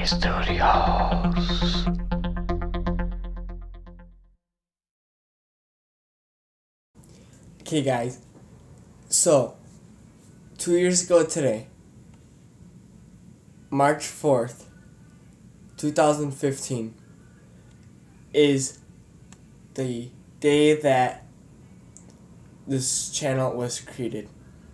Studios. Okay guys, so 2 years ago today, March 4th, 2015, is the day that this channel was created.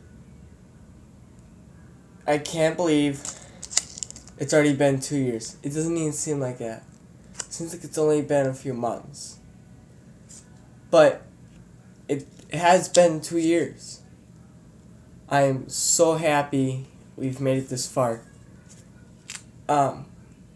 I can't believe it's already been 2 years. It doesn't even seem like that. It seems like it's only been a few months. But it has been 2 years. I am so happy we've made it this far. I'm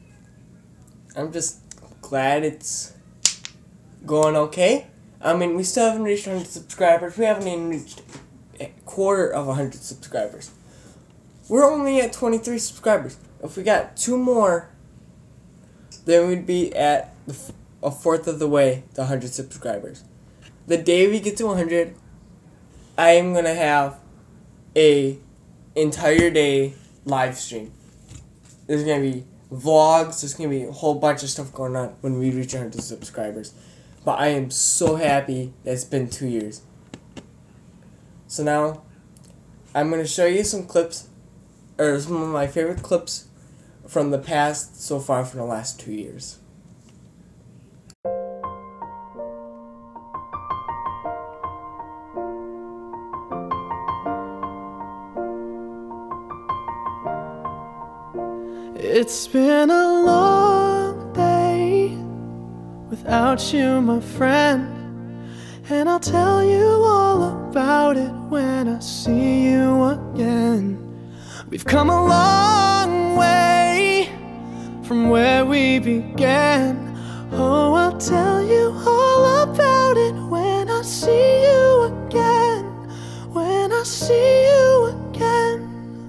just glad it's going okay. I mean, we still haven't reached 100 subscribers. We haven't even reached a quarter of 100 subscribers. We're only at 23 subscribers. If we got 2 more, then we'd be at a fourth of the way to 100 subscribers. The day we get to 100, I am going to have a entire day live stream. There's going to be vlogs. There's going to be a whole bunch of stuff going on when we reach 100 subscribers. But I am so happy that it's been 2 years. So now, I'm going to show you some clips, or some of my favorite clips from the past so far from the last 2 years. It's been a long day without you, my friend, and I'll tell you all about it when I see you again. We've come a long way from where we began. Oh, I'll tell you all about it when I see you again. When I see you again.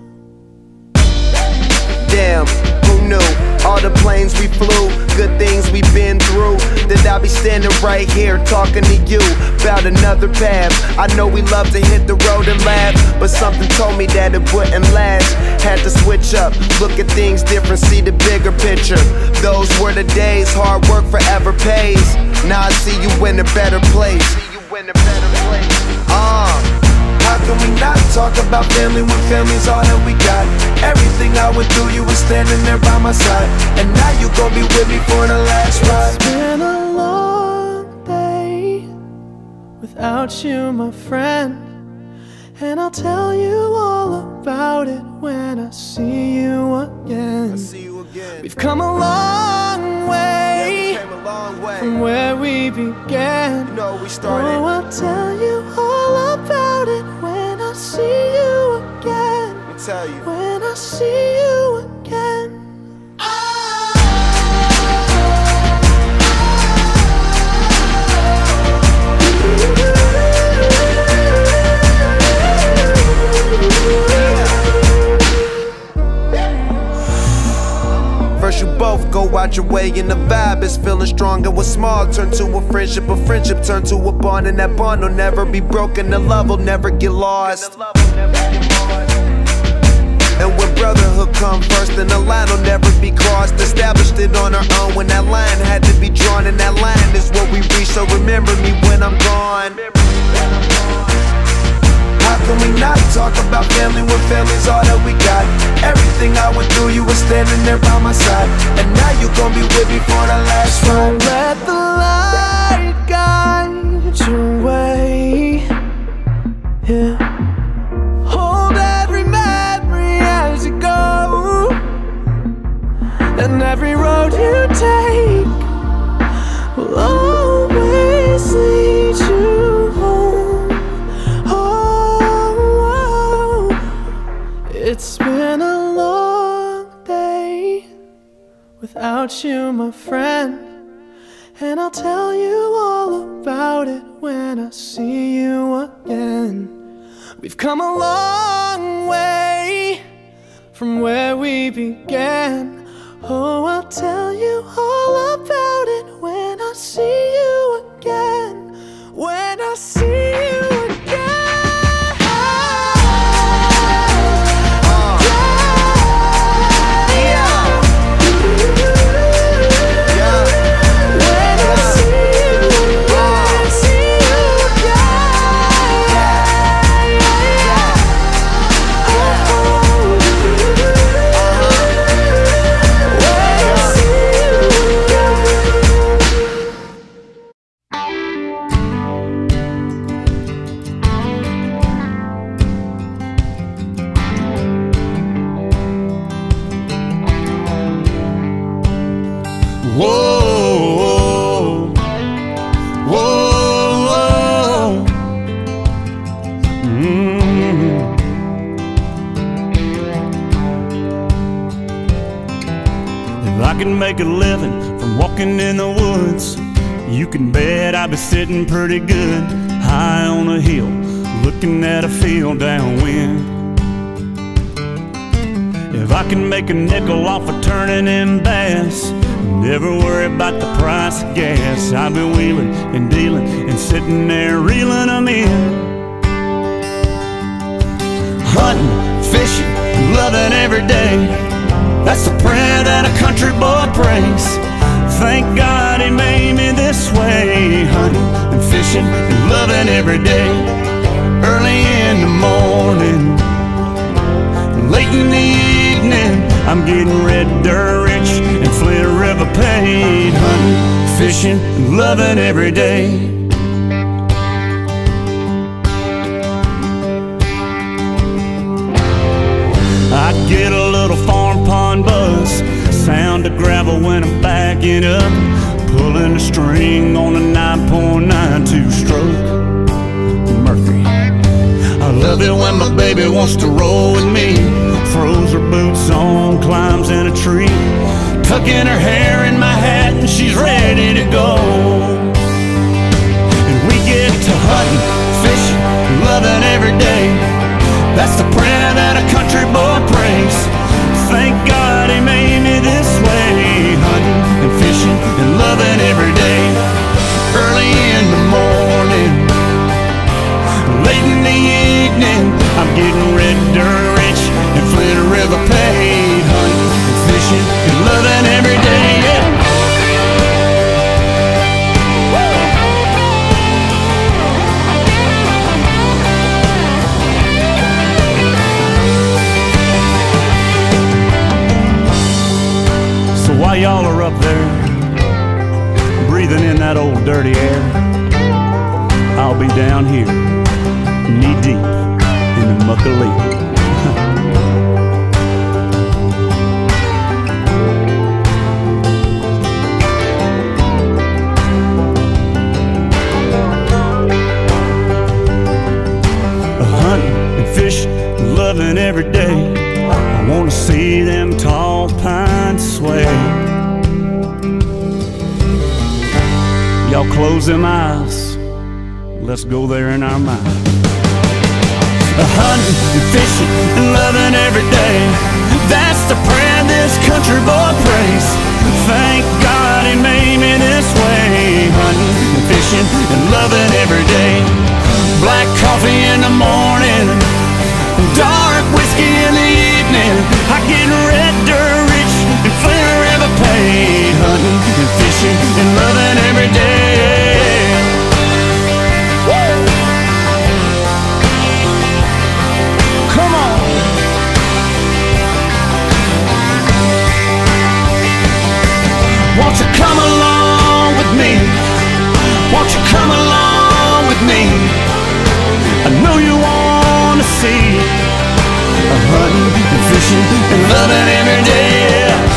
Damn, who knew? All the planes we flew, good things we've been through, that I'll be standing right here talking to you about another path. I know we love to hit the road and laugh, but something told me that it wouldn't last. Had to switch up, look at things different, see the bigger picture. Those were the days, hard work forever pays. Now I see you in a better place. How can we not talk about family when family's all that we got? Everything I went through, you were standing there by my side, and now you gon' be with me for the last ride. It's been a long day without you, my friend, and I'll tell you all about it when I see you again. We've come a long way, from where we began. You know we started. Oh, I'll tell you all about it when I see you again. Let me tell you. When I see you again. First you both go out your way and the vibe is feeling strong, and what's small turn to a friendship turn to a bond, and that bond will never be broken, the love will never get lost. And when brotherhood come first, then the line will never be crossed. Established it on our own when that line had to be drawn, and that line is what we reach, so remember me when I'm gone. How can we not talk about family when family's all that we got? Everything I went through, you were standing there by my side, and now you gon' be with me for the last ride. Don't let the light guide your way. Yeah. Hold every memory as you go, and every road you take will always lead you home. Oh, it's been a long day without you, my friend, and I'll tell you all about it when I see you again. We've come a long way from where we began. Oh, I'll tell you all about it when I see you again. When I see you again. Yeah. can make a living from walking in the woods, you can bet I'd be sitting pretty good high on a hill, looking at a field downwind. If I can make a nickel off of turning in bass, never worry about the price of gas, I've been wheeling and dealing and sitting there reeling them in. Hunting, fishing, loving every day, that's the prayer that a country boy prays. Thank God he made me this way. Hunting and fishing and loving every day. Early in the morning, late in the evening, I'm getting red dirt rich and Flint River paid. Hunting, fishing, and loving every day. I get a little farm pond buzz, sound of gravel when I'm backing up, pulling a string on a 9.92 stroke Mercury. I love it when my baby wants to roll with me, throws her boots on, climbs in a tree, tucking her hair in my hat and she's ready to go. And we get to hunting, fishing, loving every day, that's the prayer that a country boy prays. Thank God he made me this way. Hunting and fishing and loving every day. Early in the morning, late in the evening, I'm getting red dirt rich and Flint River paid. Hunting and fishing and loving every day, yeah. While y'all are up there, breathing in that old dirty air, I'll be down here, knee deep in the muck of leaf. Hunting and fishing, loving every day, I wanna see them tall pines sway. Y'all close them eyes, let's go there in our mind. Hunting and fishing and loving every day, that's the prayer this country boy prays. Thank God he made me this way. Hunting and fishing and loving every day. Black coffee in the morning, dark whiskey in the evening, I get red dirt rich and Flint River paid. Hunting and fishing and loving every day. Woo! Come on. Won't you come along with me? Won't you come along with me? I know you want to see hunting and fishing and loving every day, yeah.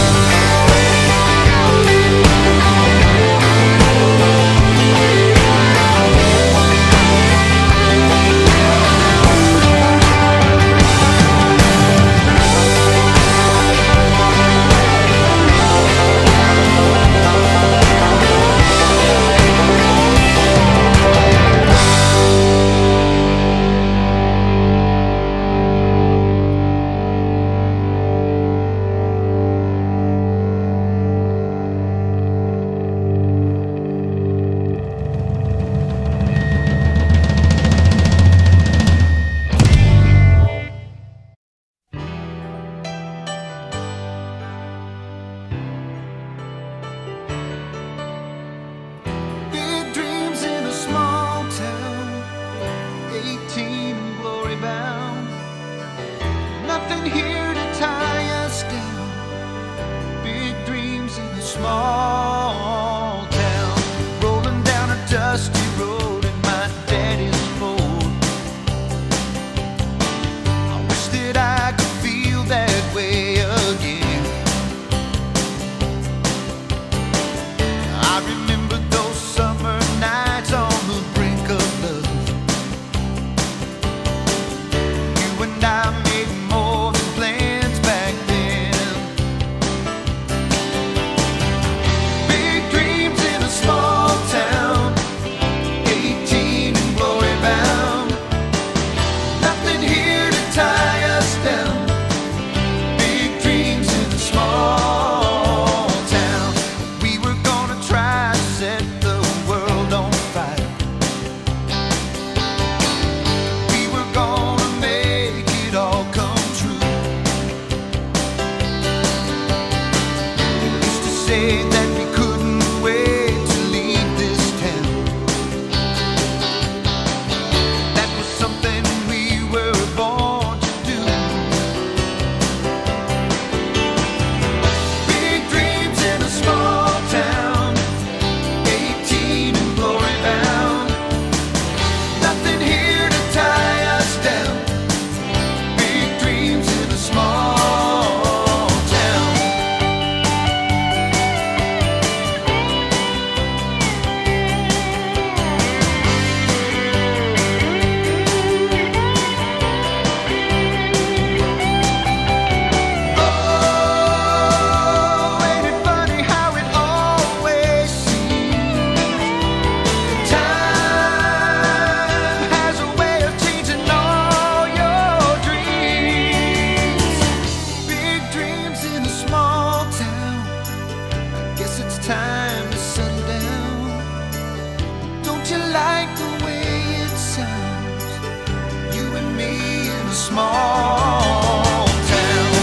small town.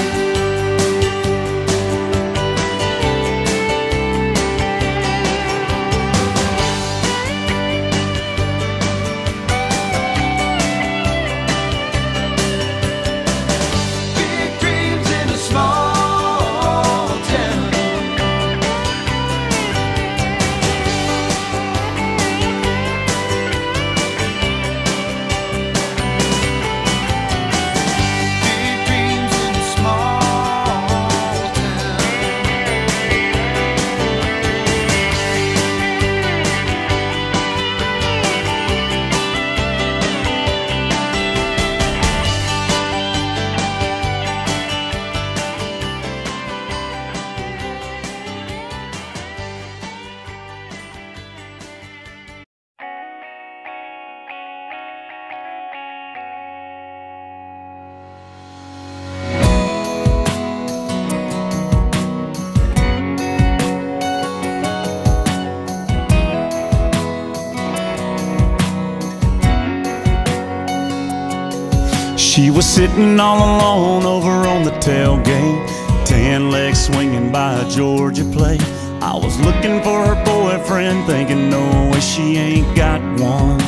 Big dreams in a small town. Big dreams in a small town. She was sitting all alone over on the tailgate, tan legs swinging by a Georgia plate. I was looking for her boyfriend, thinking no way she ain't got one.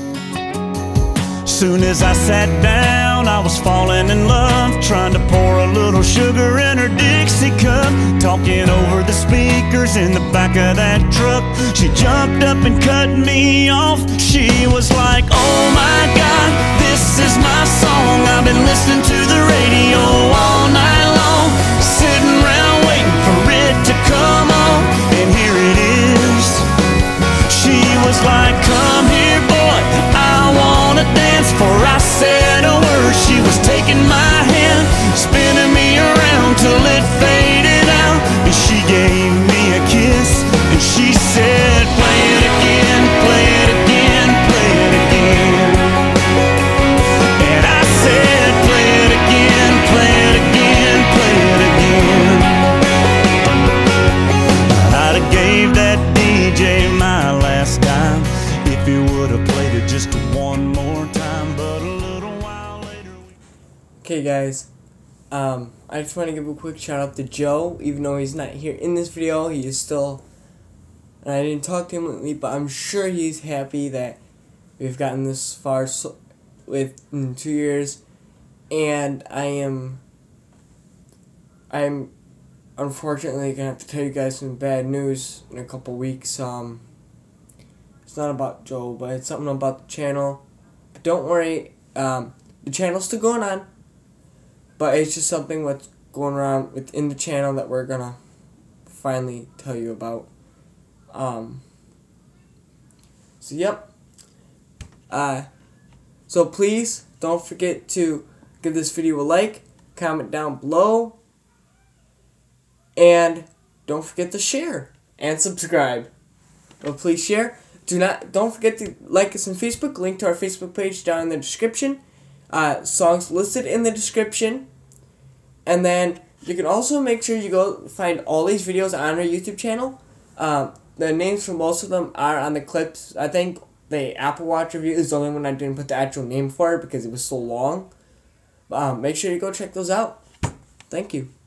Soon as I sat down, I was falling in love, trying to pour a little sugar in her Dixie cup, talking over the speakers in the back of that truck. She jumped up and cut me off. She was like, oh my God, this is my song. I've been listening to the radio all night long, sitting around waiting for it to come on, and here it is. She was like, come here boy, I wanna dance. Before I said a word, she was taking my hand, spinning me around till it faded out, and she gave me a kiss, and she said, play it again, play it again, play it again. And I said, play it again, play it again, play it again. I'd have gave that DJ my last dime if he would have played it just one more time, but a little while later. Okay, guys. I just want to give a quick shout out to Joe, even though he's not here in this video. He is still, and I didn't talk to him lately, but I'm sure he's happy that we've gotten this far within 2 years. And I'm unfortunately gonna have to tell you guys some bad news in a couple weeks. It's not about Joe, but it's something about the channel. But don't worry, the channel's still going on, but it's just something what's going around within the channel that we're gonna finally tell you about. So yep. So please don't forget to give this video a like, comment down below, and don't forget to share and subscribe. But please share. Don't forget to like us on Facebook. Link to our Facebook page down in the description. Songs listed in the description. And then you can also make sure you go find all these videos on our YouTube channel. The names for most of them are on the clips. I think the Apple Watch review is the only one I didn't put the actual name for because it was so long. Make sure you go check those out. Thank you.